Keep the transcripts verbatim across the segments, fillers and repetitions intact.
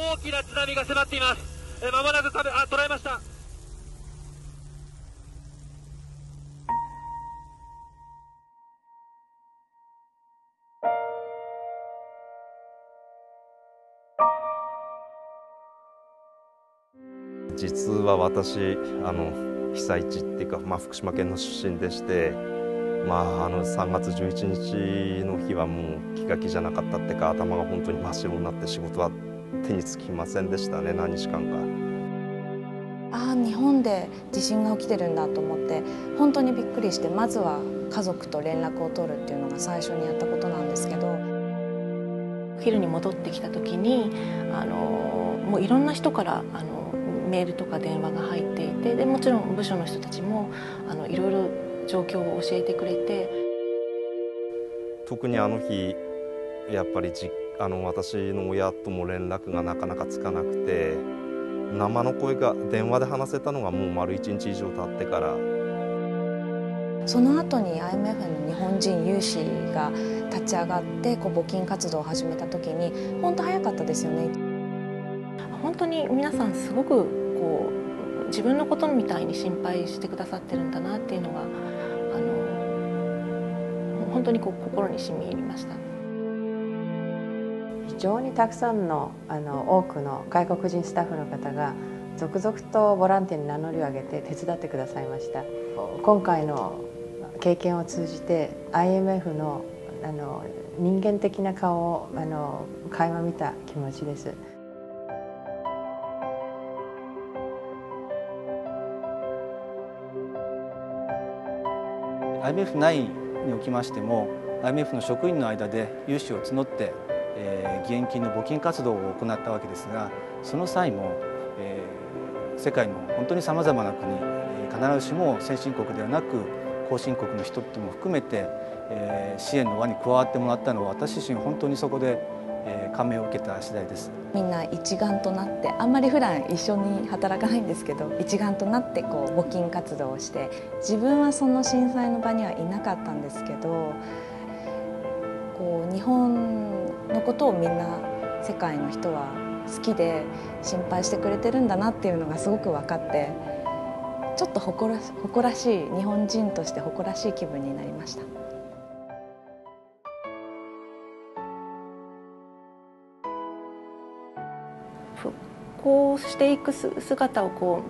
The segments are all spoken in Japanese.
大きな津波が迫っています。えまもなくカメあ捉えました。 実は私あの被災地っていうか、まあ、福島県の出身でして、まあ、あのさんがつじゅういちにちの日はもう気が気じゃなかったっていうか、頭が本当に真っ白になって仕事は手につきませんでしたね、何日間か。 ああ、日本で地震が起きてるんだと思って本当にびっくりして、まずは家族と連絡を取るっていうのが最初にやったことなんですけど、 お昼に戻ってきた時にあのもういろんな人からあのメールとか電話が入っていて、でもちろん部署の人たちもあのいろいろ状況を教えてくれて、 特にあの日やっぱりじあの私の親とも連絡がなかなかつかなくて、生の声が電話で話せたのがもう丸いちにち以上経ってから。 その後に アイエムエフ の日本人有志が立ち上がってこう募金活動を始めた時に本当早かったですよね。 本当に皆さんすごくこう自分のことみたいに心配してくださってるんだなっていうのがあの本当にこう心に染み入りました。 非常にたくさんのあの多くの外国人スタッフの方が続々とボランティアに名乗りを上げて手伝ってくださいました。今回の経験を通じて アイエムエフ の, あの人間的な顔をあの垣間見た気持ちです。 アイエムエフ 内におきましても アイエムエフ の職員の間で有志を募って、えー、義援金の募金活動を行ったわけですが、その際も、えー、世界の本当にさまざまな国、必ずしも先進国ではなく後進国の人々も含めて、えー、支援の輪に加わってもらったのは、私自身本当にそこで、えー、感銘を受けた次第です。 みんな一丸となって、あんまり普段一緒に働かないんですけど、一丸となってこう募金活動をして、自分はその震災の場にはいなかったんですけど、こう日本のことをみんな世界の人は好きで心配してくれてるんだなっていうのがすごく分かって、ちょっと誇らし、誇らしい日本人として誇らしい気分になりました。 復興していく姿をこ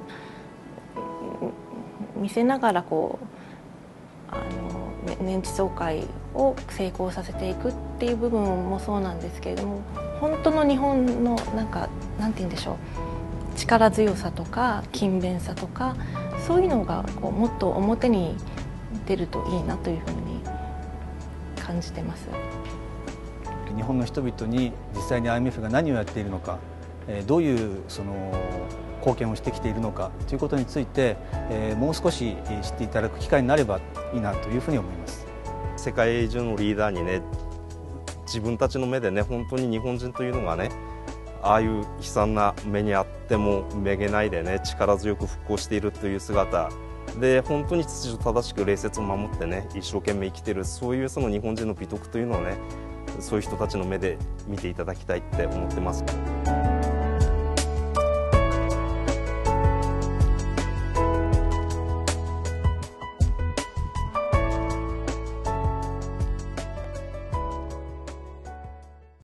う見せながらこうあの年次総会を成功させていくっていう部分もそうなんですけれども、本当の日本のなんかなんて言うんでしょう、力強さとか勤勉さとか、そういうのがこうもっと表に出るといいなというふうに感じてます。 日本の人々に実際に アイエムエフ が何をやっているのか、どういうその貢献をしてきているのかということについて、もう少し知っていただく機会になればいいなというふうに思います。 世界中のリーダーにね、自分たちの目でね、本当に日本人というのがね、ああいう悲惨な目にあってもめげないでね、力強く復興しているという姿で、本当に秩序正しく礼節を守ってね、一生懸命生きている、そういうその日本人の美徳というのをね、そういう人たちの目で見ていただきたいって思ってます。